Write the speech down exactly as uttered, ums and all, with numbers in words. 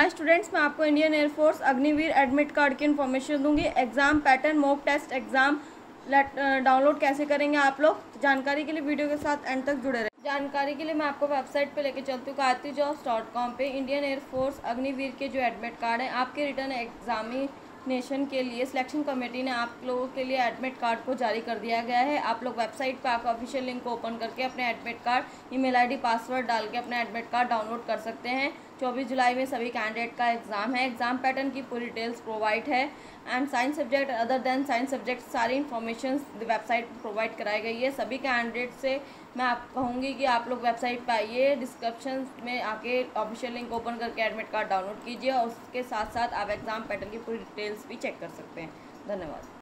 हाय students, मैं आपको Indian air force Agniveer admit card की इन्फॉर्मेशन दूंगी। Exam pattern, mock test exam download कैसे करेंगे आप लोग, जानकारी के लिए वीडियो के साथ एंड तक जुड़े रहे। जानकारी के लिए मैं आपको वेबसाइट पे लेके चलती हूँ कारती जॉब्स डॉट कॉम पे। इंडियन एयरफोर्स अग्निवीर के जो एडमिट कार्ड हैं, आपके रिटर्न एग्जामिनेशन के लिए सिलेक्शन कमेटी ने आप लोगों के लिए एडमिट कार्ड को जारी कर दिया गया है। आप लोग वेबसाइट पे आकर ऑफिशियल लिंक को ओपन करके अपने admit card, email ID, password डाल के अपना एडमिट कार्ड डाउनलोड कर सकते हैं। चौबीस जुलाई में सभी कैंडिडेट का एग्जाम है। एग्जाम पैटर्न की पूरी डिटेल्स प्रोवाइड है and science subject other than science subject सारी इन्फॉर्मेशन वेबसाइट पर प्रोवाइड कराई गई है। सभी कैंडिडेट से मैं आप कहूँगी कि आप लोग वेबसाइट पर आइए, डिस्क्रिप्शन में आके ऑफिशियल लिंक ओपन करके एडमिट कार्ड डाउनलोड कीजिए और उसके साथ साथ आप एग्जाम पैटर्न की पूरी डिटेल्स भी चेक कर सकते हैं। धन्यवाद।